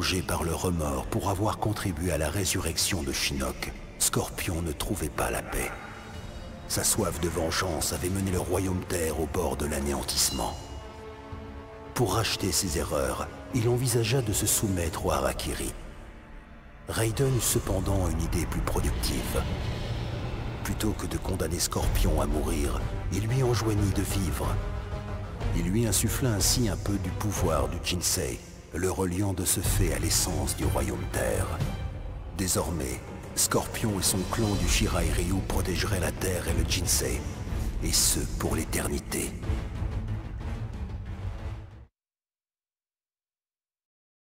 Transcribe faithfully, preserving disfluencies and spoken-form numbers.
rongé par le remords pour avoir contribué à la résurrection de Shinnok, Scorpion ne trouvait pas la paix. Sa soif de vengeance avait mené le royaume Terre au bord de l'anéantissement. Pour racheter ses erreurs, il envisagea de se soumettre au Harakiri. Raiden eut cependant une idée plus productive. Plutôt que de condamner Scorpion à mourir, il lui enjoignit de vivre. Il lui insuffla ainsi un peu du pouvoir du Jinsei, le reliant de ce fait à l'essence du royaume Terre. Désormais, Scorpion et son clan du Shirai Ryu protégeraient la Terre et le Jinsei, et ce pour l'éternité.